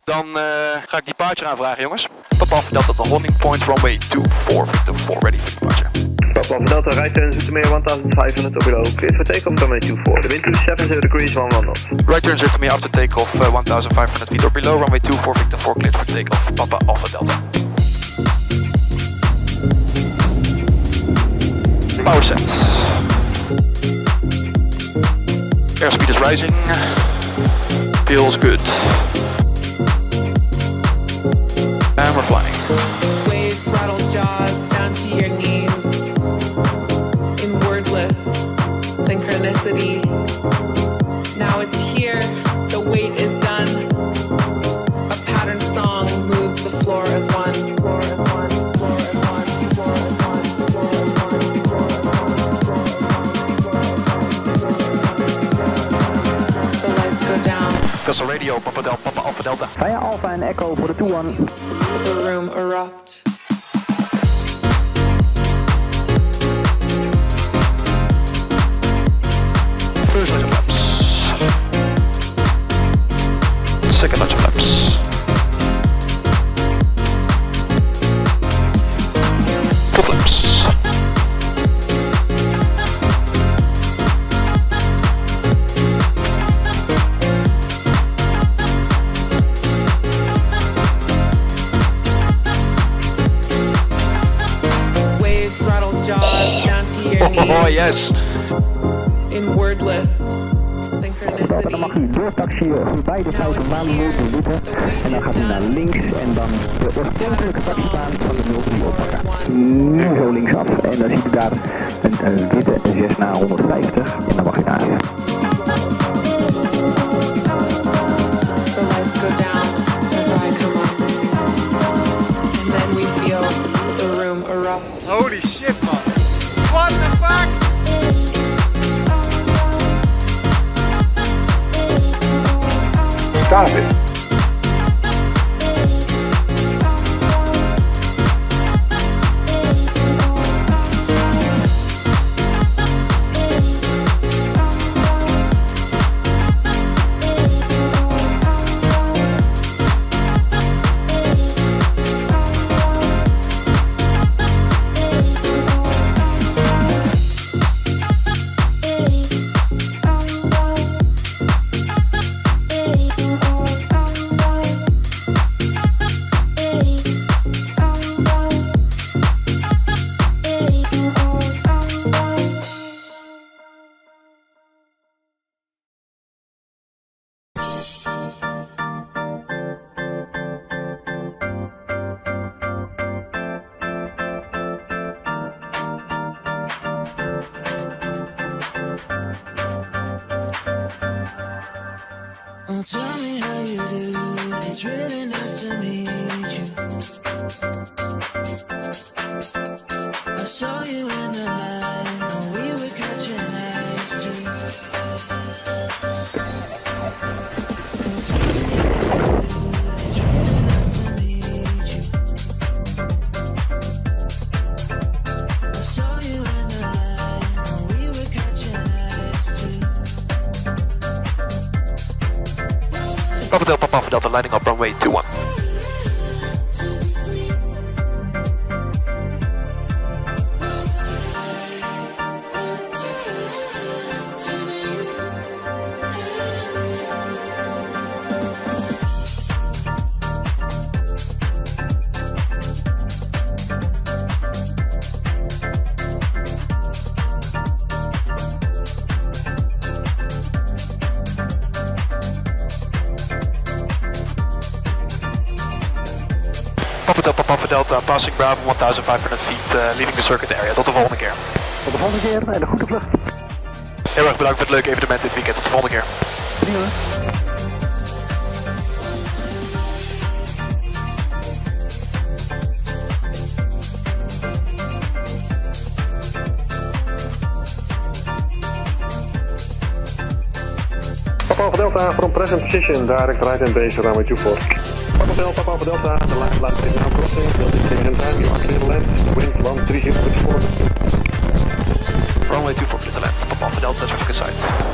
Dan ga ik die departure aanvragen, jongens. Papa vertelt dat de holding point runway 24, Victor 4, ready for departure. Papa Delta, right turn Zoetermeer 1500 below, cleared for takeoff, runway 24. The wind to 70 degrees, 11 knots. Right turn Zoetermeer after takeoff, 1500 feet or below, runway 24, Victor 4, cleared for takeoff. Papa Alpha Delta. Power set. Airspeed is rising. Feels good. And we're flying. Waves rattle jaws down to your knees. In wordless synchronicity. Now it's here, the wait is done. A patterned song moves the floor as one. Floor as one, floor as one, floor as one, floor as one, floor as one. The lights go down. Texel radio, Papa Alpha Delta. Via Alpha en Echo voor de 2-1. The room erupt. First bunch of flaps. Second bunch of flaps. Full flaps. Waves rattle jaws down to your knees. Oh yes. In wordless Dan synchronicity. mag u doortaxiën voorbij de 5 Bambi route en dan gaat u naar links en dan de oorspronkelijke taxibaan van de 03 oppakken. Nu zo linksaf en dan ziet u daar een witte Cessna 150 en dan mag u naar huis. The lights go down as I come up. And then we feel the room erupt. Holy shit, man. What the fuck? Stop it. Oh, tell me how you do. It's really nice to meet you. I saw you in the line when we were catching eyes too. Oh, tell me how you do. It's really nice to meet you. I saw you in the line when we were catching eyes too. Papa Delta lining up runway 21. Papa Delta, passing Bravo 1500 feet, leaving the circuit area. Tot de volgende keer. Tot de volgende keer en een goede vlucht. Heel erg bedankt voor het leuke evenement dit weekend. Tot de volgende keer. Prima. Papa Delta, from present position, direct right and base runway 24. Papa Delta, the line is now crossing, building station time, you are clear to land, wind 130 with 4. Runway 24 clear to land, Papa Delta, traffic in sight.